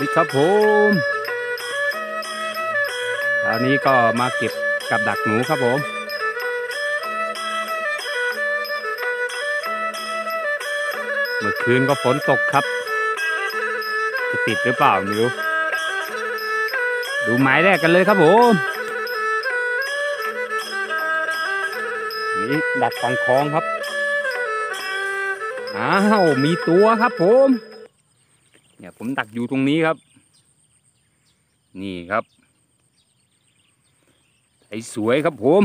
ดีครับผมคราวนี้ก็มาเก็บกับดักหนูครับผมเมื่อคืนก็ฝนตกครับจะติดหรือเปล่าไม่รู้ดูหมายแรกกันเลยครับผมนี่ดักฝั่งคลองครับอ้าวมีตัวครับผมเนี่ยผมดักอยู่ตรงนี้ครับนี่ครับไอ้สวยครับผม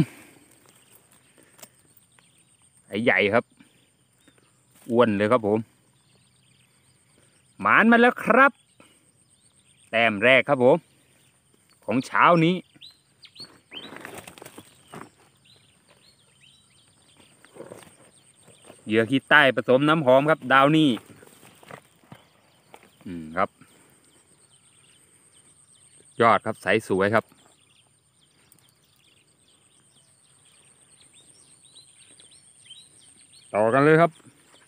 ไอ้ใหญ่ครับอ้วนเลยครับผมหมานมาแล้วครับแต้มแรกครับผมของเช้านี้เหยื่อขี้ใต้ผสมน้ำหอมครับดาวนี่ครับยอดครับใสสวยครับต่อกันเลยครับ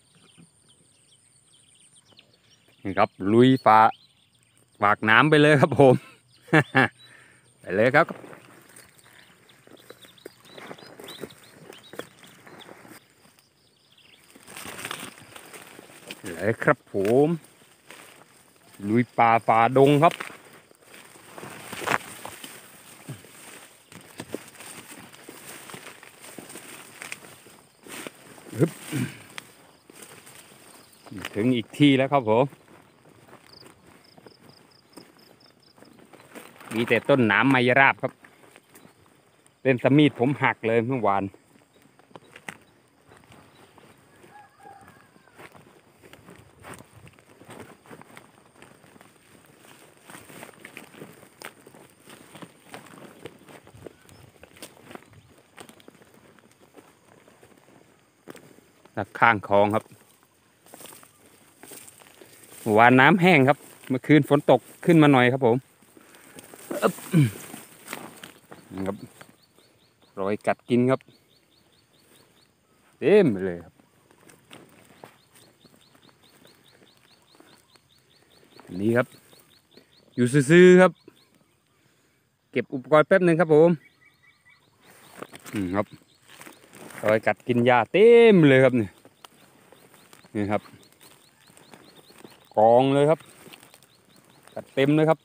นี่ครับลุยฝากน้ำไปเลยครับผม ไปเลยครับเลยครับผมลุยป่าฝ่าดงครับถึงอีกที่แล้วครับผมมีแต่ต้นหนามไมยราบครับเป็นสมีดผมหักเลยเมื่อวานข้างคลองครับเมื่อวานน้ำแห้งครับเมื่อคืนฝนตกขึ้นมาหน่อยครับผมนี่ครับรอยกัดกินครับเต็มเลยครับนี่ครับอยู่ซื่อๆครับเก็บอุปกรณ์แป๊บหนึ่งครับผมครับรอยกัดกินหญ้าเต็มเลยครับนี่ครับกองเลยครับกัดเต็มเลยครับ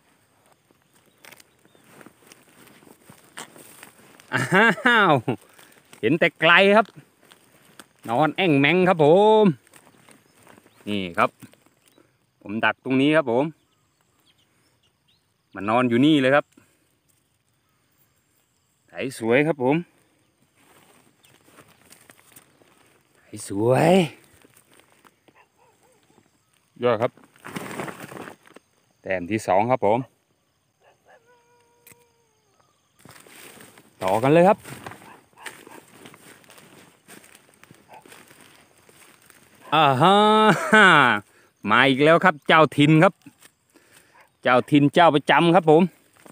อ้าวเห็นแต่ไกลครับนอนแอ่งแมงครับผมนี่ครับผมดักตรงนี้ครับผมมานอนอยู่นี่เลยครับไถสวยครับผมไถสวยยอดครับแต้มที่2ครับผมต่อกันเลยครับฮะมาอีกแล้วครับเจ้าถิ่นครับเจ้าถิ่นเจ้าประจำครับผม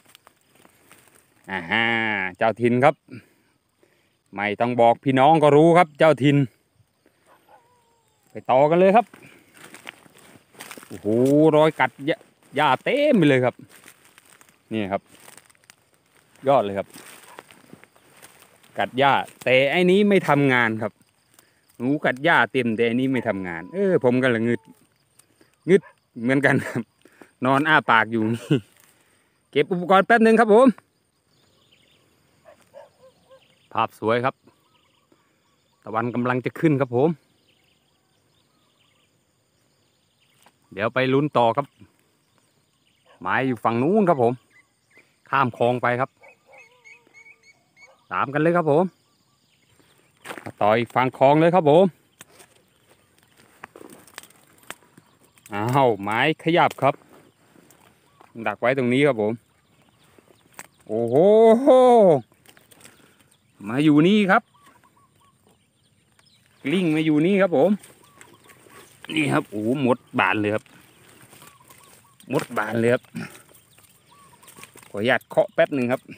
เจ้าถิ่นครับไม่ต้องบอกพี่น้องก็รู้ครับเจ้าถิ่นไปต่อกันเลยครับโอ้โหรอยกัดหญ้าเต็มไปเลยครับนี่ครับยอดเลยครับกัดหญ้าแต่ไอ้นี้ไม่ทำงานครับหนูกัดหญ้าเต็มแต่อันนี้ไม่ทำงานผมก็เลยงึดเหมือนกันครับนอนอ้าปากอยู่นี่เก็บอุปกรณ์แป๊บหนึ่งครับผมภาพสวยครับตะวันกำลังจะขึ้นครับผมเดี๋ยวไปลุ้นต่อครับหมายอยู่ฝั่งนู้นครับผมข้ามคลองไปครับตามกันเลยครับผมต่ออีกฝั่งคลองเลยครับผมอ้าวไม้ขยับครับดักไว้ตรงนี้ครับผมโอ้โหมาอยู่นี่ครับกลิ้งมาอยู่นี่ครับผมนี่ครับโอ้หมดบานเลยครับหมดบานเลยครับขออนุญาตเคาะแป๊บหนึ่งครับ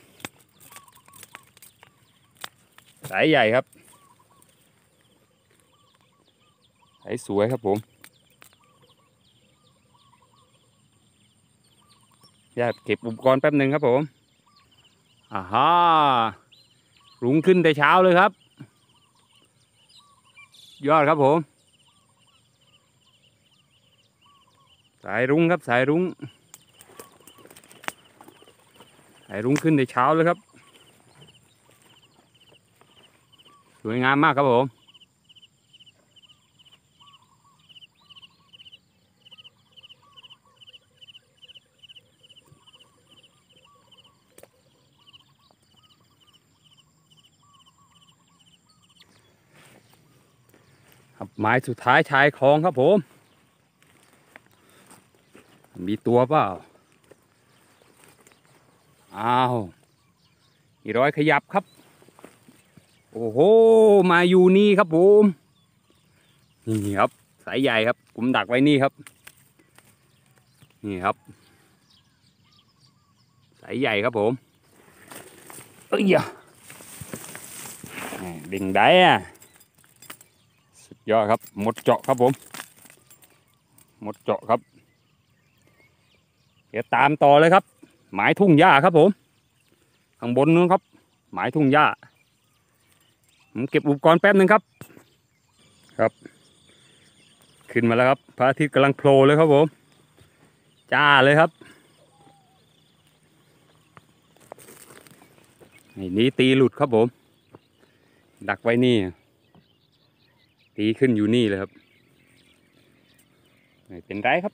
สายใหญ่ครับสายสวยครับผมอย่าเก็บอุปกรณ์แป๊บหนึ่งครับผมอ่าฮะรุ้งขึ้นแต่เช้าเลยครับยอดครับผมสายรุ้งครับสายรุ้งขึ้นในเช้าเลยครับสวยงามมากครับผมหมายสุดท้ายชายคลองครับผมมีตัวเปล่าอ้าวอีร้อยขยับครับโอ้โหมาอยู่นี่ครับผมนี่ครับสายใหญ่ครับผมดักไว้นี่ครับนี่ครับสายใหญ่ครับผมเอ้ยดิ่งได้อะสุดยอดครับหมดเจาะครับผมหมดเจาะครับเดี๋ยวตามต่อเลยครับหมายทุ่งหญ้าครับผมข้างบนนู้นครับหมายทุ่งหญ้าผมเก็บอุปกรณ์แป๊บนึงครับครับขึ้นมาแล้วครับพระอาทิตย์กำลังโผล่เลยครับผมจ้าเลยครับนี่ตีหลุดครับผมดักไว้นี่ตีขึ้นอยู่นี่เลยครับไม่เป็นไรครับ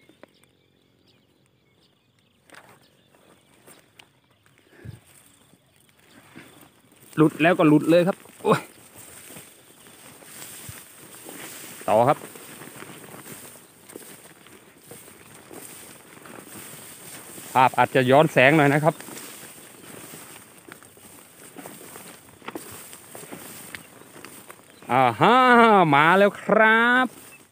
หลุดแล้วก็หลุดเลยครับโอ้ยต่อครับภาพอาจจะย้อนแสงหน่อยนะครับอ่าฮะมาแล้วครับ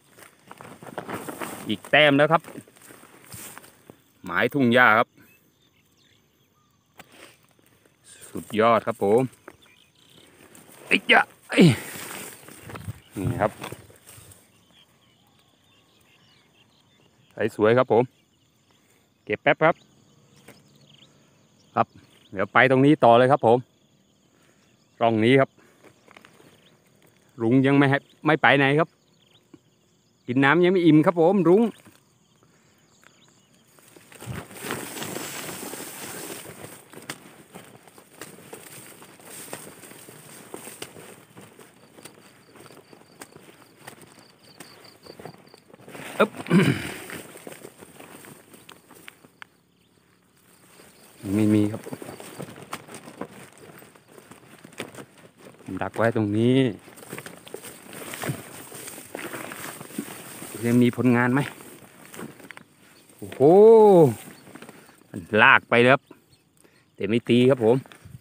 อีกแต้มแล้วครับหมายทุ่งหญ้าครับสุดยอดครับผมไอ้ยะนี่ครับสวยครับผมเก็บแป๊บครับครับเดี๋ยวไปตรงนี้ต่อเลยครับผมร่องนี้ครับรุ้งยังไม่ไปไหนครับกินน้ำยังไม่อิ่มครับผมรุ้งอึ๊บไม่มีครับดักไว้ตรงนี้ยังมีผลงานไหมโอ้โหมันลากไปแล้วครับแต่ไม่ตีครับผม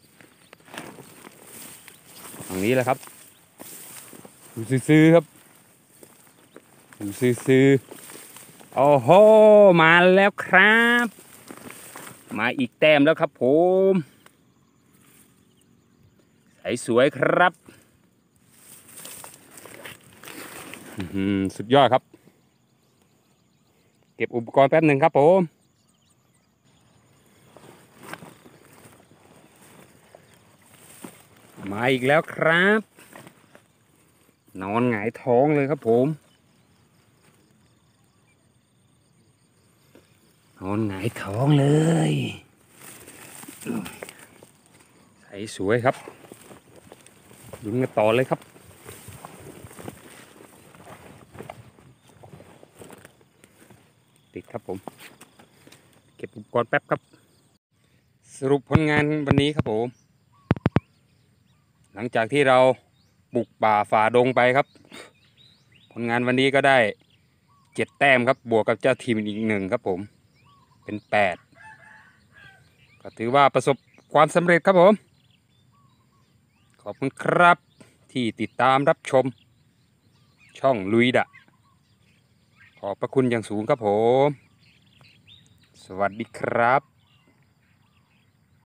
ตรงนี้แหละครับดูซื้อๆครับดูซื้อๆโอ้โหมาแล้วครับมาอีกแต้มแล้วครับผมสวยครับสุดยอดครับเก็บอุปกรณ์แป๊บหนึ่งครับผมมาอีกแล้วครับนอนหงายท้องเลยครับผมนอนหงายท้องเลยสวยครับลุ้นกันต่อเลยครับติดครับผมเก็บอุปกรณ์แป๊บครับสรุปผลงานวันนี้ครับผมหลังจากที่เราบุกป่าฝ่าดงไปครับผลงานวันนี้ก็ได้7 แต้มครับบวกกับเจ้าทีมอีก1ครับผมเป็น8ก็ถือว่าประสบความสำเร็จครับผมขอบคุณครับที่ติดตามรับชมช่องลุยดะขอบพระคุณอย่างสูงครับผมสวัสดีครับ